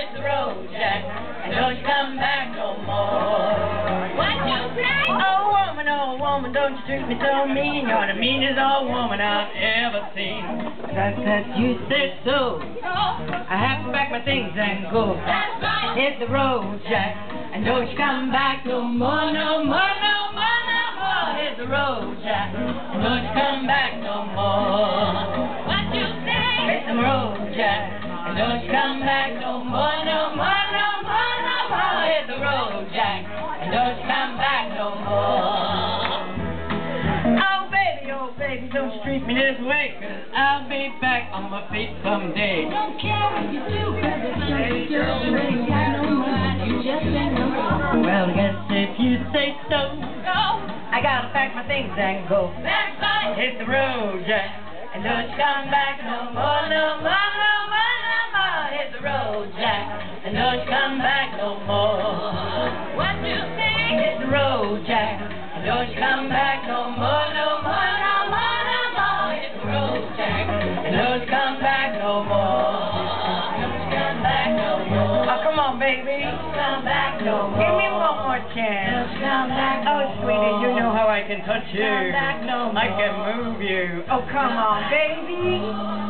hit the road, Jack, and don't you come back no more. What you say? Oh woman, don't you treat me so mean. You're the meanest old woman I've ever seen. That you said so. I have to pack my things and go. That's right. Hit the road, Jack, and don't you come back no more, no more, no more, no more. Hit the road, Jack, and don't you come back no more. What you say? Hit the road, Jack, and don't you come back no more, no more, no more, no more. Hit the road, Jack, and don't you come back no more. Oh baby, don't you treat me this way, 'cause I'll be back on my feet someday. Don't care if you do, 'cause it's just you ain't got no money, you just ain't no money. Well, guess if you say so. Go. I gotta pack my things and go. That's right. Hit the road, Jack, and don't you come back no more, no more, no more, no more. Hit the road, Jack, and don't you come back no more. What you say? Hit the road, Jack, and don't you come back no more, no more, no more, no more. Hit the road, Jack, and don't you come back no more. Don't you come back no more. Oh, come on, baby. Don't you come back no more. Give me one more chance. Don't you come back no Oh, more. sweetie, you know how I can touch you. Come back no more. I can move you. Oh, come on, baby.